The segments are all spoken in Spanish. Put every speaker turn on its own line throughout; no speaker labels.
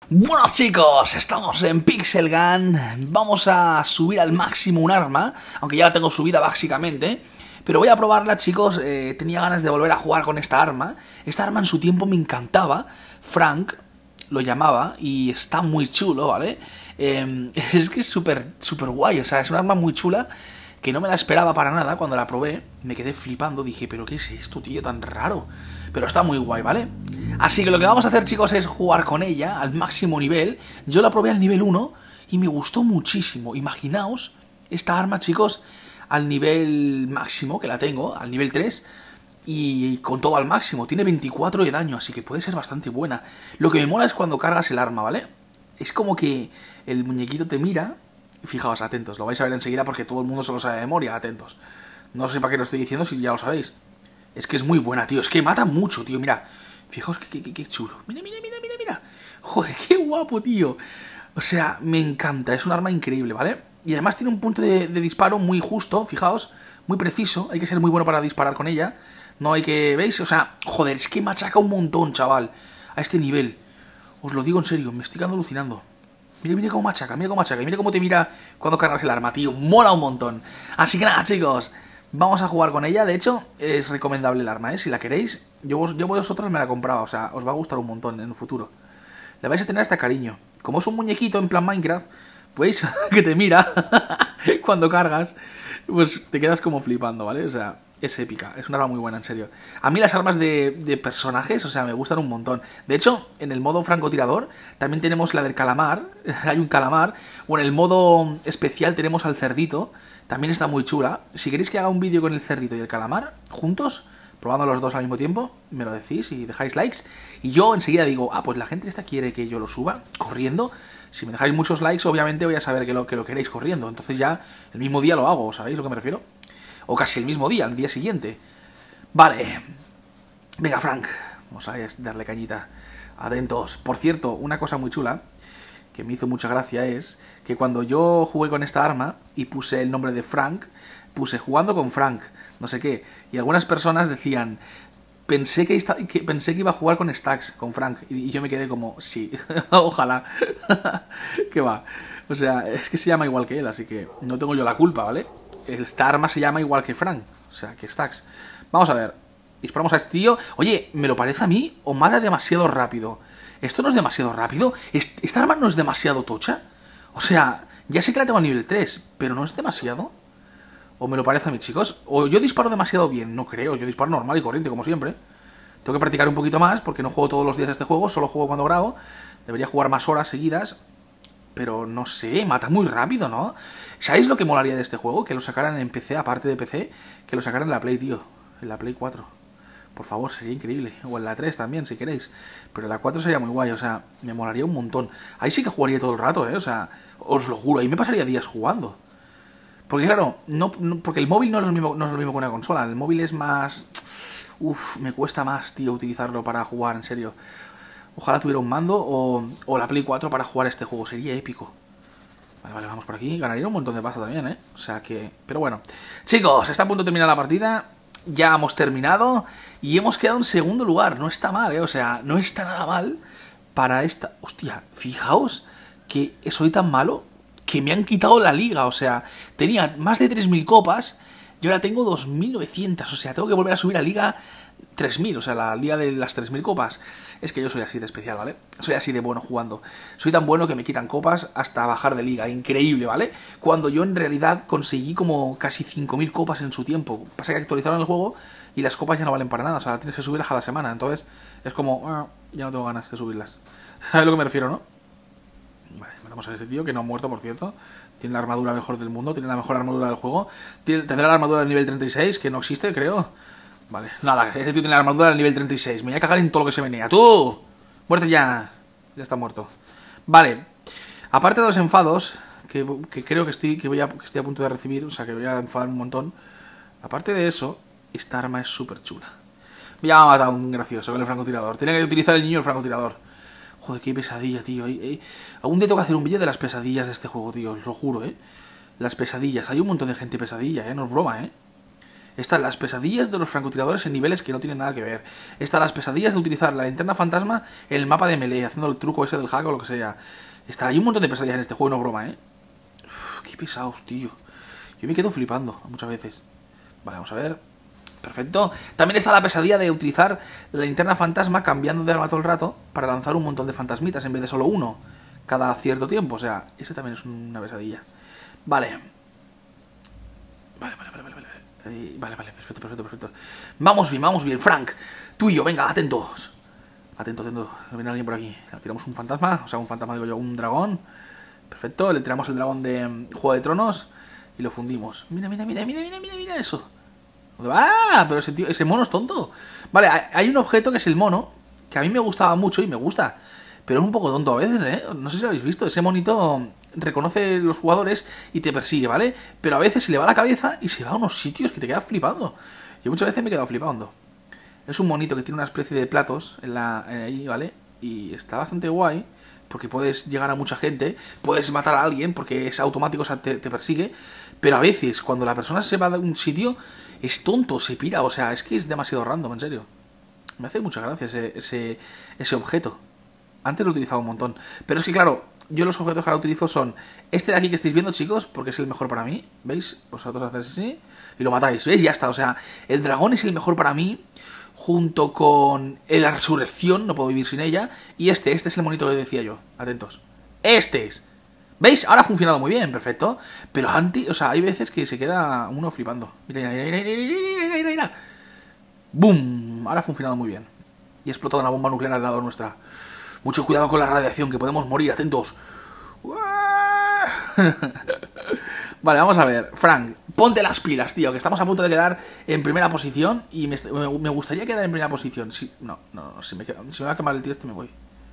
Bueno chicos, estamos en Pixel Gun. Vamos a subir al máximo un arma, aunque ya la tengo subida básicamente. Pero voy a probarla chicos, tenía ganas de volver a jugar con esta arma. Esta arma en su tiempo me encantaba, Frank lo llamaba y está muy chulo, ¿vale? Es que es súper guay, o sea, es un arma muy chula que no me la esperaba para nada. Cuando la probé me quedé flipando, dije, pero ¿qué es esto, tío, tan raro? Pero está muy guay, ¿vale? Así que lo que vamos a hacer, chicos, es jugar con ella al máximo nivel. Yo la probé al nivel 1 y me gustó muchísimo. Imaginaos esta arma, chicos, al nivel máximo que la tengo, al nivel 3, y con todo al máximo. Tiene 24 de daño, así que puede ser bastante buena. Lo que me mola es cuando cargas el arma, ¿vale? Es como que el muñequito te mira. Fijaos, atentos, lo vais a ver enseguida porque todo el mundo se lo sabe de memoria, atentos. No sé para qué lo estoy diciendo si ya lo sabéis. Es que es muy buena, tío. Es que mata mucho, tío. Mira. Fijaos qué chulo. Mira, mira, mira, mira, mira. Joder, qué guapo, tío. O sea, me encanta. Es un arma increíble, ¿vale? Y además tiene un punto de disparo muy justo, fijaos. Muy preciso. Hay que ser muy bueno para disparar con ella. No hay que... ¿Veis? O sea, joder, es que machaca un montón, chaval. A este nivel. Os lo digo en serio, me estoy quedando alucinando. Mira, mira cómo machaca, mira cómo machaca. Y mira cómo te mira cuando cargas el arma, tío. Mola un montón. Así que nada, chicos. Vamos a jugar con ella. De hecho, es recomendable el arma, ¿eh? Si la queréis, yo vosotros me la compraba. O sea, os va a gustar un montón en el futuro. Le vais a tener hasta cariño. Como es un muñequito en plan Minecraft, pues que te mira cuando cargas, pues te quedas como flipando, ¿vale? O sea, es épica. Es una arma muy buena, en serio. A mí las armas de personajes, o sea, me gustan un montón. De hecho, en el modo francotirador también tenemos la del calamar. Hay un calamar. O en el modo especial tenemos al cerdito. También está muy chula. Si queréis que haga un vídeo con el cerdito y el calamar juntos, probando los dos al mismo tiempo, me lo decís y dejáis likes. Y yo enseguida digo, ah, pues la gente esta quiere que yo lo suba corriendo. Si me dejáis muchos likes, obviamente voy a saber que lo queréis corriendo. Entonces ya el mismo día lo hago, ¿sabéis a lo que me refiero? O casi el mismo día, el día siguiente. Vale. Venga, Frank. Vamos a darle cañita. Atentos. Por cierto, una cosa muy chula que me hizo mucha gracia es que cuando yo jugué con esta arma y puse el nombre de Frank, puse jugando con Frank, no sé qué, y algunas personas decían, pensé que iba a jugar con Stacks, con Frank, y yo me quedé como, sí, ojalá, que va. O sea, es que se llama igual que él, así que no tengo yo la culpa, ¿vale? Esta arma se llama igual que Frank, o sea, que Stacks. Vamos a ver, disparamos a este tío. Oye, ¿me lo parece a mí o mata demasiado rápido? ¿Esto no es demasiado rápido? ¿Esta arma no es demasiado tocha? O sea, ya sé que la tengo a nivel 3, pero ¿no es demasiado? ¿O me lo parece a mí, chicos? ¿O yo disparo demasiado bien? No creo, yo disparo normal y corriente, como siempre. Tengo que practicar un poquito más, porque no juego todos los días este juego, solo juego cuando grabo. Debería jugar más horas seguidas, pero no sé, mata muy rápido, ¿no? ¿Sabéis lo que molaría de este juego? Que lo sacaran en PC, aparte de PC, que lo sacaran en la Play, tío. En la Play 4. Por favor, sería increíble. O en la 3 también, si queréis. Pero en la 4 sería muy guay, o sea, me molaría un montón. Ahí sí que jugaría todo el rato, ¿eh? O sea, os lo juro, ahí me pasaría días jugando. Porque claro, porque el móvil no es lo mismo que una consola. El móvil es más... Uf, me cuesta más, tío, utilizarlo para jugar, en serio. Ojalá tuviera un mando o la Play 4 para jugar este juego, sería épico. Vale, vale, vamos por aquí. Ganaría un montón de pasta también, ¿eh? O sea que... Pero bueno. Chicos, está a punto de terminar la partida. Ya hemos terminado. Y hemos quedado en segundo lugar. No está mal, ¿eh? O sea, no está nada mal para esta... Hostia, fijaos que soy tan malo que me han quitado la liga. O sea, tenía más de 3000 copas. Yo ahora tengo 2900. O sea, tengo que volver a subir a liga 3000, o sea, la liga de las 3000 copas. Es que yo soy así de especial, ¿vale? Soy así de bueno jugando. Soy tan bueno que me quitan copas hasta bajar de liga. Increíble, ¿vale? Cuando yo en realidad conseguí como casi 5000 copas en su tiempo. Pasa que actualizaron el juego y las copas ya no valen para nada. O sea, tienes que subirlas a la semana. Entonces es como, ya no tengo ganas de subirlas. ¿Sabes a lo que me refiero, no? Vale, vamos a ver ese tío que no ha muerto, por cierto. Tiene la armadura mejor del mundo. Tiene la mejor armadura del juego. Tendrá la armadura del nivel 36, que no existe, creo. Vale, nada, ese tío tiene la armadura del nivel 36. Me voy a cagar en todo lo que se venía. ¡Tú! ¡Muerte ya! Ya está muerto. Vale. Aparte de los enfados, que creo que estoy a punto de recibir, o sea, que voy a enfadar un montón. Aparte de eso, esta arma es súper chula. Me ha matado un gracioso con el francotirador. Tenía que utilizar el niño el francotirador. Joder, qué pesadilla, tío. Algún día tengo que hacer un vídeo de las pesadillas de este juego, tío. Os lo juro, ¿eh? Las pesadillas. Hay un montón de gente pesadilla, ¿eh? No es broma, ¿eh? Están las pesadillas de los francotiradores en niveles que no tienen nada que ver. Están las pesadillas de utilizar la linterna fantasma en el mapa de melee, haciendo el truco ese del hack o lo que sea. Hay un montón de pesadillas en este juego, no broma, ¿eh? Uf, qué pesados, tío. Yo me quedo flipando muchas veces. Vale, vamos a ver. Perfecto. También está la pesadilla de utilizar la linterna fantasma cambiando de arma todo el rato para lanzar un montón de fantasmitas en vez de solo uno cada cierto tiempo. O sea, ese también es una pesadilla. Vale. Vale, perfecto. Vamos bien. Frank, tú y yo, venga, atentos. Atento. Viene alguien por aquí. Tiramos un fantasma, o sea, un fantasma, digo yo, un dragón. Perfecto, le tiramos el dragón de Juego de Tronos y lo fundimos. Mira eso. ¡Ah! Pero ese mono es tonto. Vale, hay un objeto que es el mono, que a mí me gustaba mucho y me gusta, pero es un poco tonto a veces, ¿eh? No sé si lo habéis visto. Ese monito reconoce los jugadores y te persigue, ¿vale? Pero a veces se le va la cabeza y se va a unos sitios que te quedas flipando. Yo muchas veces me he quedado flipando. Es un monito que tiene una especie de platos ahí, ¿vale? Y está bastante guay, porque puedes llegar a mucha gente, puedes matar a alguien, porque es automático, o sea, te persigue. Pero a veces, cuando la persona se va de un sitio, es tonto, se pira, o sea, es que es demasiado random, en serio. Me hace mucha gracia ese objeto. Antes lo he utilizado un montón. Pero es que, claro, yo los objetos que ahora utilizo son este de aquí que estáis viendo, chicos, porque es el mejor para mí. ¿Veis? Vosotros hacéis así y lo matáis. ¿Veis? Ya está. O sea, el dragón es el mejor para mí, junto con la resurrección, no puedo vivir sin ella. Y este es el monito que decía yo. Atentos. Este es. ¿Veis? Ahora ha funcionado muy bien, perfecto. Pero antes, o sea, hay veces que se queda uno flipando. Mira. ¡Bum! Ahora ha funcionado muy bien. Y ha explotado una bomba nuclear al lado nuestra. Mucho cuidado con la radiación, que podemos morir, atentos. Vale, vamos a ver. Frank, ponte las pilas, tío, que estamos a punto de quedar en primera posición. Y me gustaría quedar en primera posición. No, si me va a quemar el tío este me voy.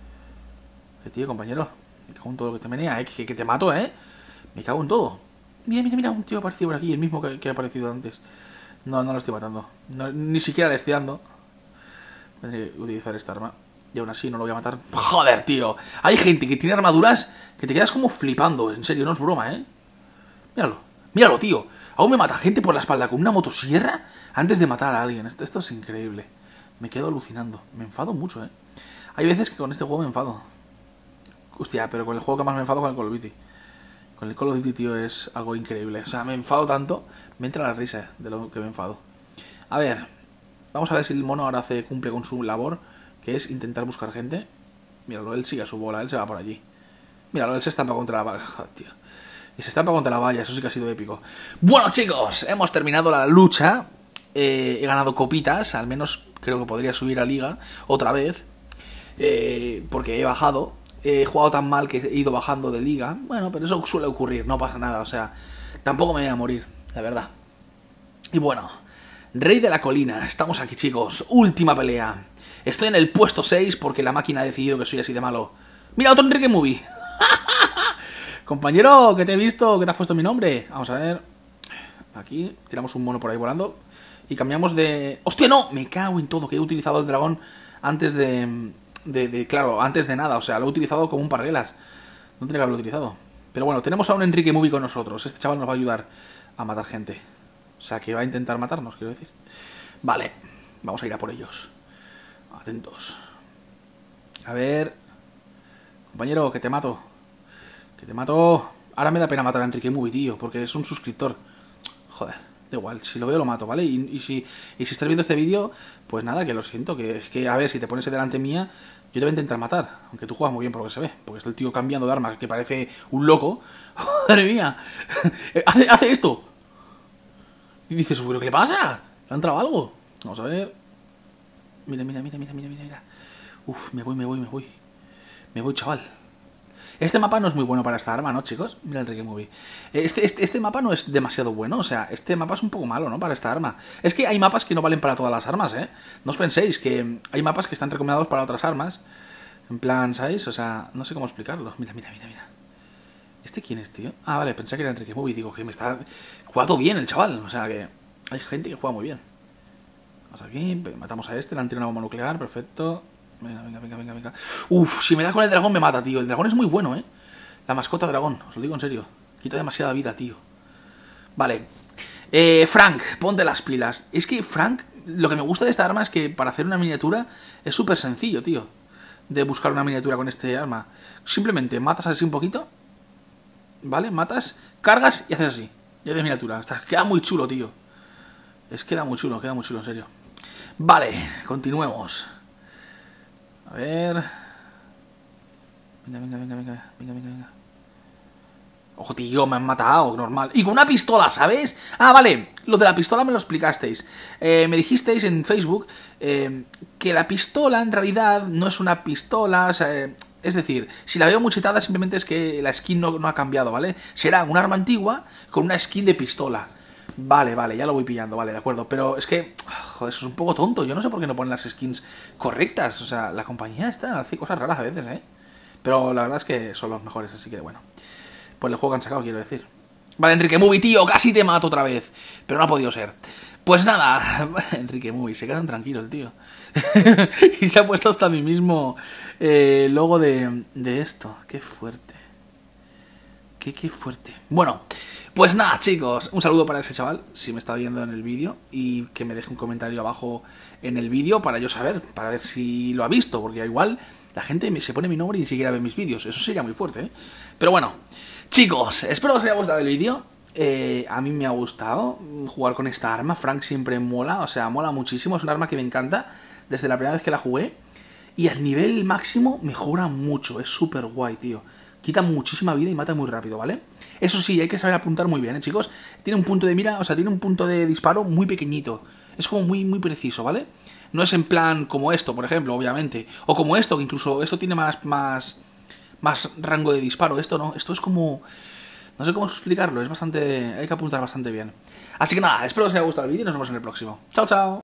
Tío, compañero, me cago en todo lo que te venía, que te mato, me cago en todo. Mira, un tío aparecido por aquí, el mismo que ha aparecido antes. No lo estoy matando, ni siquiera le estoy dando. Tendré que utilizar esta arma y aún así no lo voy a matar. Joder, tío, hay gente que tiene armaduras que te quedas como flipando. En serio, no es broma, Míralo, tío. Aún me mata gente por la espalda con una motosierra antes de matar a alguien. Esto es increíble. Me quedo alucinando. Me enfado mucho, Hay veces que con este juego me enfado. Hostia, pero con el juego que más me enfado con el Call of Duty. Con el Call of Duty, tío, es algo increíble. O sea, me enfado tanto, me entra la risa de lo que me enfado. A ver, vamos a ver si el mono ahora cumple con su labor, que es intentar buscar gente. Míralo, él sigue a su bola, él se va por allí. Míralo, él se estampa contra la valla, tío. Y se estampa contra la valla, eso sí que ha sido épico. Bueno, chicos, hemos terminado la lucha. He ganado copitas, al menos creo que podría subir a liga otra vez. Porque he bajado. He jugado tan mal que he ido bajando de liga. Bueno, pero eso suele ocurrir, no pasa nada. O sea, tampoco me voy a morir, la verdad. Y bueno, Rey de la Colina, estamos aquí, chicos. Última pelea. Estoy en el puesto 6 porque la máquina ha decidido que soy así de malo. ¡Mira, otro Enrique Movie! Compañero, que te he visto, que te has puesto mi nombre. Vamos a ver. Aquí, tiramos un mono por ahí volando. Y cambiamos de... ¡Hostia, no! Me cago en todo, que he utilizado el dragón antes claro, antes de nada. O sea, lo he utilizado como un parguelas. No tenía que haberlo utilizado. Pero bueno, tenemos a un Enrique Movie con nosotros. Este chaval nos va a ayudar a matar gente. O sea, que va a intentar matarnos, quiero decir. Vale, vamos a ir a por ellos. Atentos. A ver... Compañero, que te mato. Que te mato. Ahora me da pena matar a Enrique Movie, tío, porque es un suscriptor. Joder, da igual, si lo veo lo mato, ¿vale? Y si estás viendo este vídeo, pues nada, que lo siento. Que es que, a ver, si te pones delante mía, yo te voy a intentar matar. Aunque tú juegas muy bien por lo que se ve. Porque está el tío cambiando de arma, que parece un loco. ¡Madre mía! ¡Hace esto! Y dices, ¿pero qué le pasa? ¿Le ha entrado algo? Vamos a ver. Mira. Uf, me voy. Me voy, chaval. Este mapa no es muy bueno para esta arma, ¿no, chicos? Mira el Enrique Movie. Este mapa no es demasiado bueno. O sea, este mapa es un poco malo, ¿no? Para esta arma. Es que hay mapas que no valen para todas las armas, ¿eh? No os penséis que hay mapas que están recomendados para otras armas. En plan, ¿sabéis? O sea, no sé cómo explicarlo. Mira. ¿Este quién es, tío? Ah, vale, pensé que era Enrique Movie. Digo, que me está jugando bien el chaval. O sea, que hay gente que juega muy bien. Vamos aquí, matamos a este, le han tirado una bomba nuclear, perfecto. Venga. Uf, si me da con el dragón me mata, tío. El dragón es muy bueno, La mascota dragón, os lo digo en serio. Quita demasiada vida, tío. Vale. Frank, ponte las pilas. Es que Frank, lo que me gusta de esta arma es que para hacer una miniatura es súper sencillo, tío. De buscar una miniatura con este arma. Simplemente matas así un poquito. ¿Vale? Matas, cargas y haces así. Y haces miniatura. Queda muy chulo, tío. Queda muy chulo, en serio. Vale, continuemos. A ver. Venga. Ojo, tío, me han matado, normal. Y con una pistola, ¿sabes? Ah, vale, lo de la pistola me lo explicasteis. Me dijisteis en Facebook que la pistola en realidad no es una pistola, o sea, es decir, si la veo muy chetada simplemente es que la skin no ha cambiado, ¿vale? Será un arma antigua con una skin de pistola. Vale, ya lo voy pillando, vale, de acuerdo. Pero es que, joder, eso es un poco tonto. Yo no sé por qué no ponen las skins correctas. O sea, la compañía esta hace cosas raras a veces, ¿eh? Pero la verdad es que son los mejores, así que bueno. Pues el juego que han sacado, quiero decir. Vale, Enrique Movie, tío, casi te mato otra vez. Pero no ha podido ser. Pues nada, Enrique Movie, se quedan tranquilos, tío. Y se ha puesto hasta mi mismo logo de esto. Qué fuerte. Qué fuerte. Bueno, pues nada, chicos. Un saludo para ese chaval, si me está viendo en el vídeo. Y que me deje un comentario abajo en el vídeo para yo saber, para ver si lo ha visto. Porque igual la gente se pone mi nombre y ni siquiera ve mis vídeos. Eso sería muy fuerte, ¿eh? Pero bueno, chicos, espero que os haya gustado el vídeo. A mí me ha gustado jugar con esta arma. Frank siempre mola, o sea, mola muchísimo. Es un arma que me encanta desde la primera vez que la jugué. Y al nivel máximo mejora mucho. Es súper guay, tío. Quita muchísima vida y mata muy rápido, ¿vale? Eso sí, hay que saber apuntar muy bien, ¿eh, chicos? Tiene un punto de mira, o sea, tiene un punto de disparo muy pequeñito. Es como muy preciso, ¿vale? No es en plan como esto, por ejemplo, obviamente. O como esto, que incluso esto tiene más rango de disparo. Esto no, esto es como... No sé cómo explicarlo, es bastante... Hay que apuntar bastante bien. Así que nada, espero que os haya gustado el vídeo y nos vemos en el próximo. Chao, chao.